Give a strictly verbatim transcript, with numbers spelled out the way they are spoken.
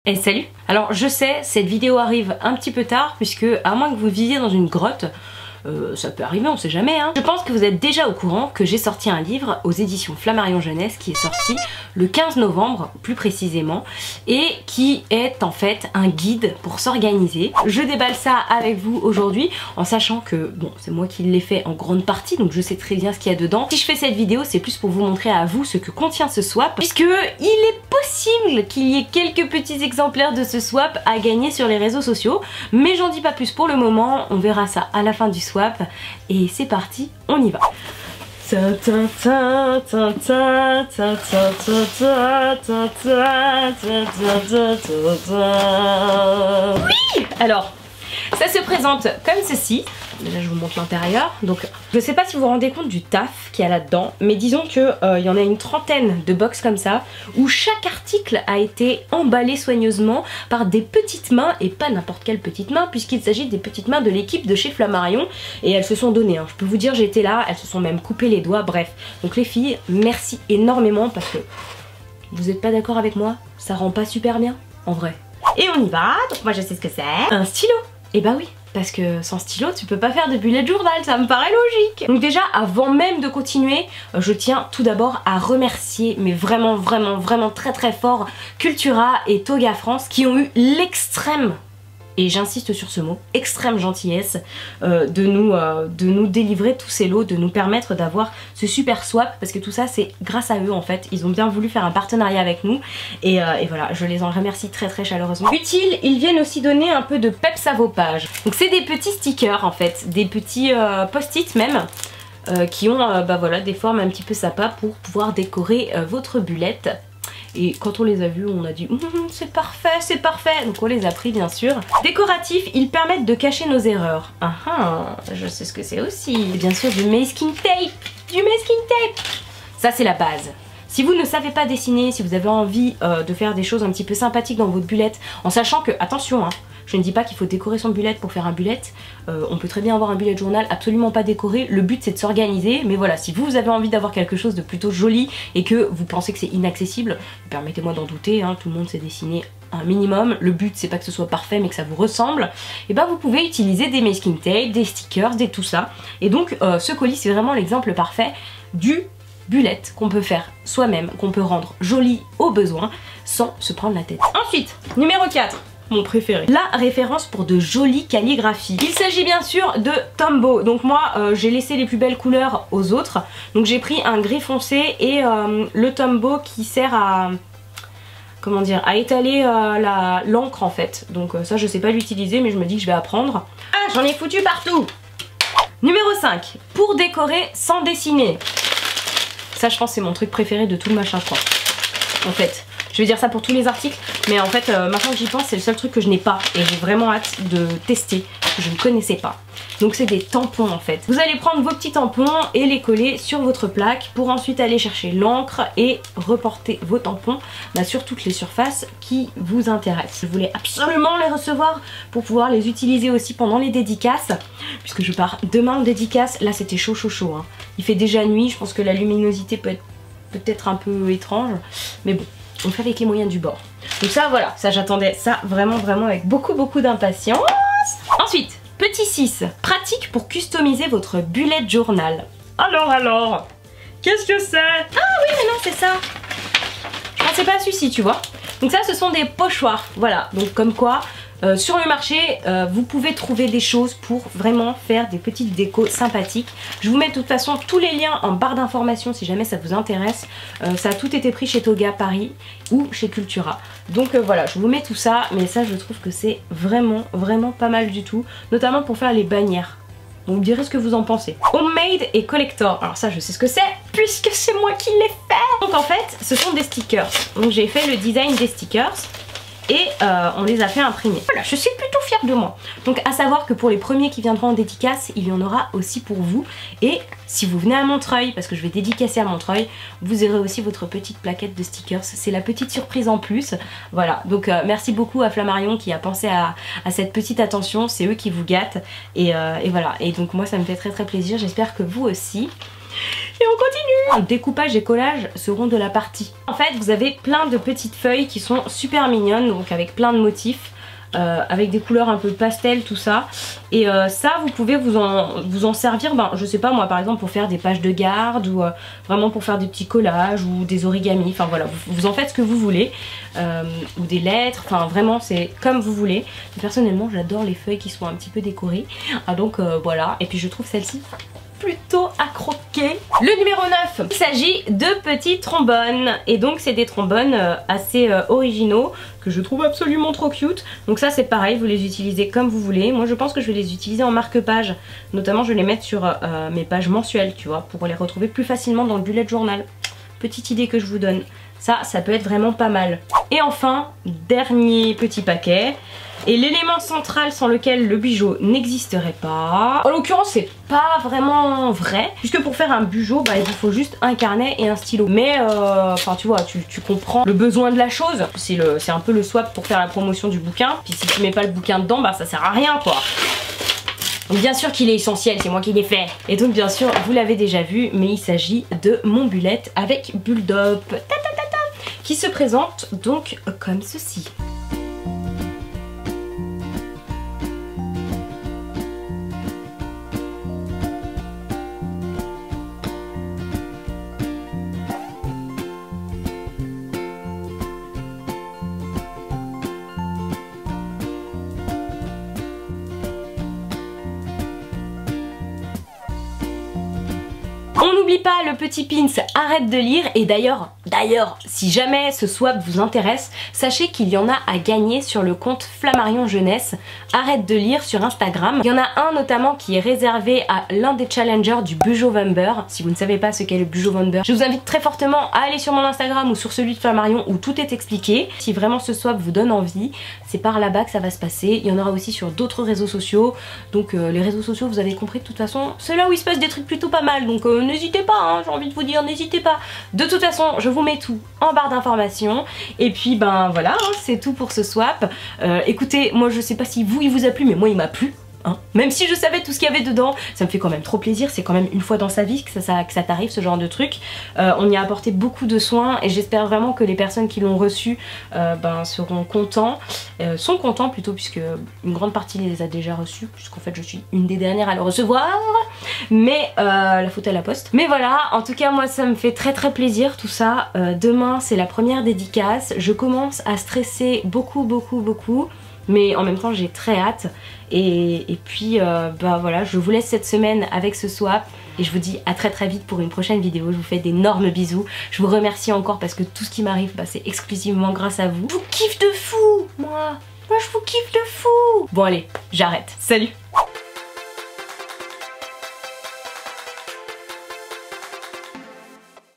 Et salut! Alors je sais, cette vidéo arrive un petit peu tard puisque à moins que vous viviez dans une grotte, euh, ça peut arriver, on sait jamais hein. Je pense que vous êtes déjà au courant que j'ai sorti un livre aux éditions Flammarion Jeunesse qui est sorti le quinze novembre plus précisément et qui est en fait un guide pour s'organiser. Je déballe ça avec vous aujourd'hui en sachant que bon, c'est moi qui l'ai fait en grande partie donc je sais très bien ce qu'il y a dedans. Si je fais cette vidéo c'est plus pour vous montrer à vous ce que contient ce swap puisque il est possible qu'il y ait quelques petits exemplaires de ce swap à gagner sur les réseaux sociaux mais j'en dis pas plus pour le moment, on verra ça à la fin du swap et c'est parti, on y va. Oui! Alors, ça se présente comme ceci. Déjà je vous montre l'intérieur. Donc je sais pas si vous vous rendez compte du taf qu'il y a là-dedans, mais disons que euh, il y en a une trentaine de box comme ça, où chaque article a été emballé soigneusement par des petites mains, et pas n'importe quelle petite main, puisqu'il s'agit des petites mains de l'équipe de chez Flammarion, et elles se sont données, hein. Je peux vous dire j'étais là, elles se sont même coupées les doigts, bref. Donc les filles, merci énormément, parce que vous êtes pas d'accord avec moi, ça rend pas super bien, en vrai. Et on y va, donc moi je sais ce que c'est. Un stylo. Et bah oui. Parce que sans stylo tu peux pas faire de bullet journal, ça me paraît logique. Donc déjà avant même de continuer, je tiens tout d'abord à remercier mais vraiment vraiment vraiment très très fort Cultura et Toga France qui ont eu l'extrême, et j'insiste sur ce mot, extrême gentillesse euh, de, nous, euh, de nous délivrer tous ces lots, de nous permettre d'avoir ce super swap, parce que tout ça c'est grâce à eux en fait, ils ont bien voulu faire un partenariat avec nous, et, euh, et voilà, je les en remercie très très chaleureusement. Utile, ils viennent aussi donner un peu de peps à vos pages. Donc c'est des petits stickers en fait, des petits euh, post-it même, euh, qui ont euh, bah voilà, des formes un petit peu sympas pour pouvoir décorer euh, votre bullette. Et quand on les a vus, on a dit mmm, c'est parfait, c'est parfait. Donc on les a pris bien sûr. Décoratifs, ils permettent de cacher nos erreurs. Ah ah, je sais ce que c'est aussi. Et bien sûr du masking tape, du masking tape. Ça c'est la base. Si vous ne savez pas dessiner, si vous avez envie euh, de faire des choses un petit peu sympathiques dans votre bullette, en sachant que, attention hein, je ne dis pas qu'il faut décorer son bullette pour faire un bullet, euh, on peut très bien avoir un bullet journal absolument pas décoré, le but c'est de s'organiser, mais voilà, si vous avez envie d'avoir quelque chose de plutôt joli et que vous pensez que c'est inaccessible, permettez-moi d'en douter, hein, tout le monde sait dessiner un minimum, le but c'est pas que ce soit parfait mais que ça vous ressemble, et ben vous pouvez utiliser des masking tape, des stickers, des tout ça, et donc euh, ce colis c'est vraiment l'exemple parfait du bullet qu'on peut faire soi-même, qu'on peut rendre joli au besoin sans se prendre la tête. Ensuite, numéro quatre. Mon préféré. La référence pour de jolies calligraphies. Il s'agit bien sûr de Tombow. Donc moi euh, j'ai laissé les plus belles couleurs aux autres. Donc j'ai pris un gris foncé et euh, le Tombow qui sert à... comment dire, à étaler euh, la l'encre en fait. Donc euh, ça je sais pas l'utiliser mais je me dis que je vais apprendre. Ah, j'en ai foutu partout. Numéro cinq. Pour décorer sans dessiner. Ça je pense c'est mon truc préféré de tout le machin quoi. En fait. Je vais dire ça pour tous les articles, mais en fait, euh, maintenant que j'y pense, c'est le seul truc que je n'ai pas et j'ai vraiment hâte de tester parce que je ne connaissais pas. Donc c'est des tampons en fait. Vous allez prendre vos petits tampons et les coller sur votre plaque pour ensuite aller chercher l'encre et reporter vos tampons bah, sur toutes les surfaces qui vous intéressent. Je voulais absolument les recevoir pour pouvoir les utiliser aussi pendant les dédicaces, puisque je pars demain en dédicace. Là c'était chaud chaud chaud. Hein. Il fait déjà nuit, je pense que la luminosité peut être peut-être un peu étrange, mais bon. On fait avec les moyens du bord. Donc ça voilà, ça j'attendais ça vraiment vraiment avec beaucoup beaucoup d'impatience. Ensuite, petit six, pratique pour customiser votre bullet journal. Alors alors, qu'est-ce que c'est? Ah oui mais non c'est ça. Je pensais pas à celui-ci tu vois. Donc ça ce sont des pochoirs, voilà. Donc comme quoi, euh, sur le marché, euh, vous pouvez trouver des choses pour vraiment faire des petites décos sympathiques. Je vous mets de toute façon tous les liens en barre d'informations si jamais ça vous intéresse. Euh, ça a tout été pris chez Toga Paris ou chez Cultura. Donc euh, voilà, je vous mets tout ça, mais ça je trouve que c'est vraiment vraiment pas mal du tout, notamment pour faire les bannières. Vous me direz ce que vous en pensez. Homemade et collector. Alors ça je sais ce que c'est puisque c'est moi qui l'ai fait. Donc en fait ce sont des stickers. Donc j'ai fait le design des stickers et euh, on les a fait imprimer. Voilà, je suis plutôt fière de moi. Donc à savoir que pour les premiers qui viendront en dédicace, il y en aura aussi pour vous. Et si vous venez à Montreuil, parce que je vais dédicacer à Montreuil, vous aurez aussi votre petite plaquette de stickers. C'est la petite surprise en plus. Voilà, donc euh, merci beaucoup à Flammarion qui a pensé à, à cette petite attention. C'est eux qui vous gâtent. Et, euh, et voilà, et donc moi ça me fait très très plaisir. J'espère que vous aussi. Et on continue. Découpage et collage seront de la partie. En fait, vous avez plein de petites feuilles qui sont super mignonnes, donc avec plein de motifs. Euh, avec des couleurs un peu pastel, tout ça. Et euh, ça, vous pouvez vous en, vous en servir, ben, je sais pas moi, par exemple pour faire des pages de garde ou euh, vraiment pour faire des petits collages ou des origamis. Enfin voilà, vous, vous en faites ce que vous voulez. Euh, ou des lettres, enfin vraiment c'est comme vous voulez. Et personnellement, j'adore les feuilles qui sont un petit peu décorées. Ah, donc euh, voilà, et puis je trouve celle-ci plutôt à croquer. Le numéro neuf, il s'agit de petits trombones. Et donc c'est des trombones euh, assez euh, originaux que je trouve absolument trop cute. Donc ça c'est pareil, vous les utilisez comme vous voulez. Moi je pense que je vais les utiliser en marque-page. Notamment je vais les mettre sur euh, mes pages mensuelles, tu vois, pour les retrouver plus facilement dans le bullet journal. Petite idée que je vous donne. Ça, ça peut être vraiment pas mal. Et enfin, dernier petit paquet. Et l'élément central sans lequel le bijou n'existerait pas. En l'occurrence, c'est pas vraiment vrai. Puisque pour faire un bijou, bah, il vous faut juste un carnet et un stylo. Mais, euh, enfin, tu vois, tu, tu comprends le besoin de la chose. C'est un peu le swap pour faire la promotion du bouquin. Puis si tu mets pas le bouquin dedans, bah ça sert à rien, quoi. Bien sûr qu'il est essentiel, c'est moi qui l'ai fait. Et donc bien sûr, vous l'avez déjà vu, mais il s'agit de mon bullet avec Bulldop, ta, ta, ta, ta, qui se présente donc comme ceci. On n'oublie pas le petit pins arrête de lire. Et d'ailleurs, d'ailleurs, si jamais ce swap vous intéresse, sachez qu'il y en a à gagner sur le compte Flammarion Jeunesse arrête de lire sur Instagram. Il y en a un notamment qui est réservé à l'un des challengers du Bujo-Vember. Si vous ne savez pas ce qu'est le Bujo-Vember, je vous invite très fortement à aller sur mon Instagram ou sur celui de Flammarion où tout est expliqué. Si vraiment ce swap vous donne envie, c'est par là-bas que ça va se passer. Il y en aura aussi sur d'autres réseaux sociaux. Donc euh, les réseaux sociaux, vous avez compris de toute façon, c'est là où il se passe des trucs plutôt pas mal. Donc euh, n'hésitez pas, hein, j'ai envie de vous dire, n'hésitez pas. De toute façon, je vous mets tout en barre d'informations. Et puis ben voilà, hein, c'est tout pour ce swap. Euh, écoutez, moi je sais pas si vous il vous a plu, mais moi il m'a plu. Hein. Même si je savais tout ce qu'il y avait dedans, ça me fait quand même trop plaisir. C'est quand même une fois dans sa vie que ça, ça, que ça t'arrive, ce genre de truc. Euh, on y a apporté beaucoup de soins et j'espère vraiment que les personnes qui l'ont reçu euh, ben, seront contents, euh, sont contents plutôt, puisque une grande partie les a déjà reçus, puisqu'en fait je suis une des dernières à le recevoir, mais euh, la faute à la poste. Mais voilà, en tout cas moi ça me fait très très plaisir tout ça. Euh, demain c'est la première dédicace, je commence à stresser beaucoup beaucoup beaucoup. Mais en même temps j'ai très hâte et, et puis euh, bah voilà, je vous laisse cette semaine avec ce swap et je vous dis à très très vite pour une prochaine vidéo. Je vous fais d'énormes bisous, je vous remercie encore parce que tout ce qui m'arrive bah, c'est exclusivement grâce à vous. Je vous kiffe de fou, moi, moi je vous kiffe de fou. Bon allez, j'arrête, salut.